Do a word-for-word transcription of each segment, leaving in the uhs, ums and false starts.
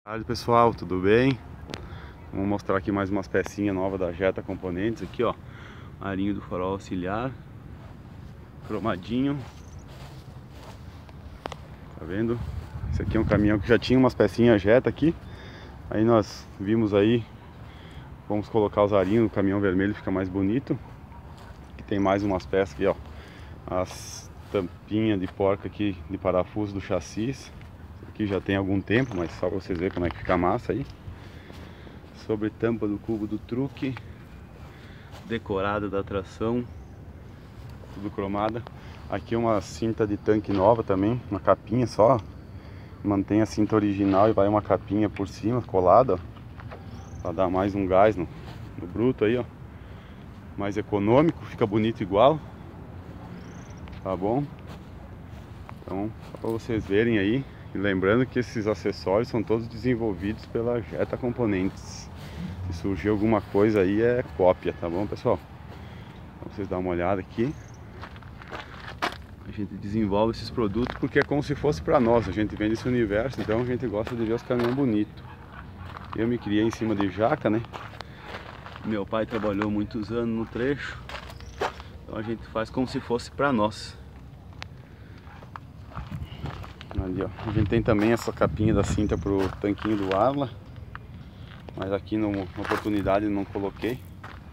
Olá pessoal, tudo bem? Vamos mostrar aqui mais umas pecinhas novas da Jetta Componentes. Aqui ó, arinho do farol auxiliar, cromadinho. Tá vendo? Esse aqui é um caminhão que já tinha umas pecinhas Jetta aqui. Aí nós vimos aí, vamos colocar os arinhos no caminhão vermelho, fica mais bonito. Aqui tem mais umas peças aqui ó, as tampinhas de porca aqui de parafuso do chassi. Aqui já tem algum tempo, mas só pra vocês verem como é que fica a massa aí. Sobre tampa do cubo do truque, decorada da tração, tudo cromada. Aqui uma cinta de tanque nova também, uma capinha só. Mantém a cinta original e vai uma capinha por cima, colada, para dar mais um gás no, no bruto aí, ó. Mais econômico, fica bonito igual. Tá bom? Então, só para vocês verem aí. E lembrando que esses acessórios são todos desenvolvidos pela Jetta Componentes. Se surgir alguma coisa aí é cópia, tá bom pessoal? Então vocês dão uma olhada aqui. A gente desenvolve esses produtos porque é como se fosse para nós. A gente vende esse universo, então a gente gosta de ver os caminhões bonitos. Eu me criei em cima de jaca, né? Meu pai trabalhou muitos anos no trecho. Então a gente faz como se fosse para nós. Ali, ó. A gente tem também essa capinha da cinta pro tanquinho do Arla, mas aqui numa oportunidade não coloquei.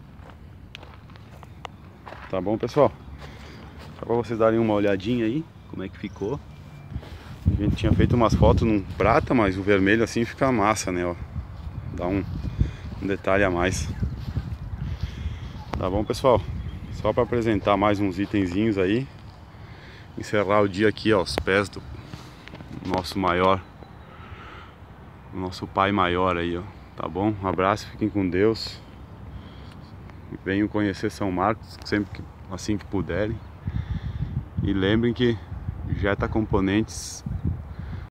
Tá bom pessoal? Só para vocês darem uma olhadinha aí como é que ficou. A gente tinha feito umas fotos num prata, mas o vermelho assim fica massa, né? Ó. Dá um, um detalhe a mais. Tá bom pessoal? Só para apresentar mais uns itenzinhos aí. Encerrar o dia aqui ó, aos pés do nosso maior, nosso pai maior aí, ó. Tá bom? Um abraço, fiquem com Deus. Venham conhecer São Marcos sempre que, assim que puderem. E lembrem que Jetta Componentes